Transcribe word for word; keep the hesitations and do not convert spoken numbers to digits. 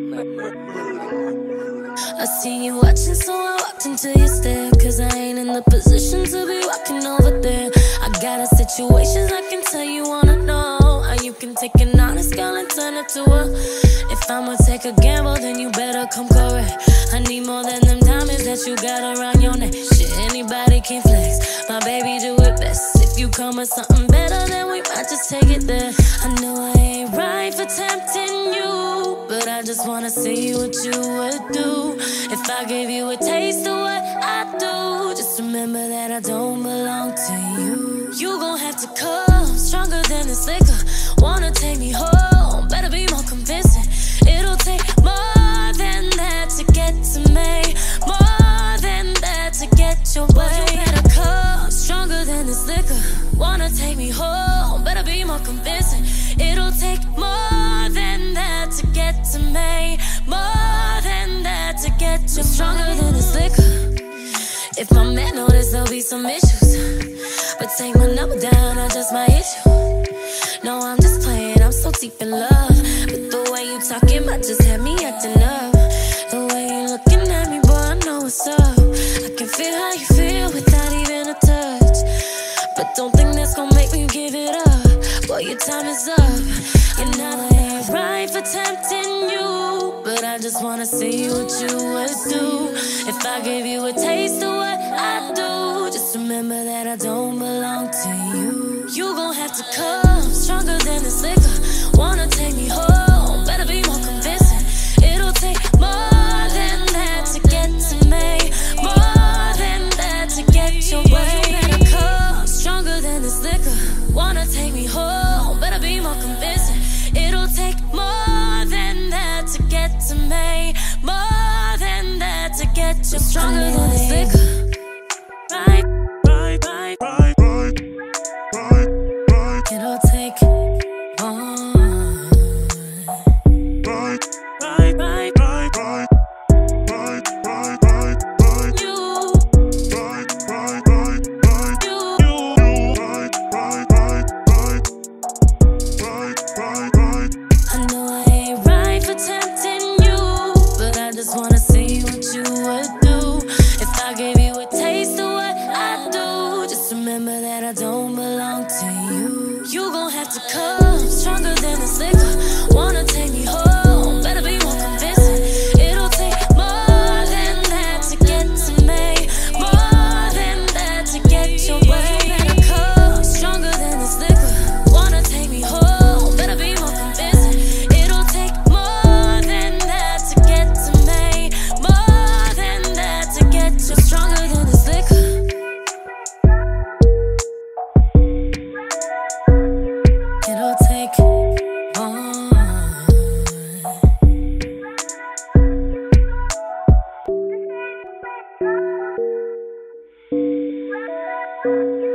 I see you watching, so I walked into your stare. Cause I ain't in the position to be walking over there. I got a situation I can tell you wanna know. How you can take an honest girl and turn it to a. If I'ma take a gamble, then you better come correct. I need more than them diamonds that you got around your neck. Shit, anybody can flex, my baby do it best. If you come with something better, then we might just take it there. I know I ain't right for tempting you, but I just wanna see what you would do if I gave you a taste of what I do. Just remember that I don't belong to you. You gon' have to come stronger than this liquor. Wanna take me home, better be more convincing. It'll take more than that to get to me, more than that to get your way. You better come stronger than this liquor. Wanna take me home, better be more convincing. It'll take more than that to get to me, more than that to get you stronger than this liquor. If my man notice, there'll be some issues, but take my number down, I just might hit you. No, I'm just playing, I'm so deep in love, but the way you talking might just have me acting up. The way you looking at me, boy, I know what's up. I can feel how you feel without even a touch, but don't think that's gonna make me give it up. Boy, your time is up. And now I ain't right for tempting you, but I just wanna see what you would do if I gave you a taste of what I do. Just remember that I don't belong to you. You gon' have to come stronger than this liquor. Wanna take me home, better be more convincing. It'll take more than that to get to me, more than that to get your way. You better come stronger than this liquor. Wanna take me home, better be more convincing. It'll take more than that to get to me, more than that to get you stronger than this liquor. Right, right, right, right, right, right, right. It'll take more. Right, right, right, right, right, right, right, right, right. You. Right, right, right, right. You. Right, right, right, right, right, right, right. I know I ain't right for tempting you, but I just wanna see what you would do if I gave you a taste of what I do. Just remember that I don't belong to you. You gon' have to come stronger than this liquor. Wanna take me home, better be more convincing. It'll take more than that to get to me, more than that to get your way. You better come stronger than this liquor. Wanna take me home, better be more convincing. It'll take more than that to get to me, more than that to get you stronger than this liquor. It'll take more.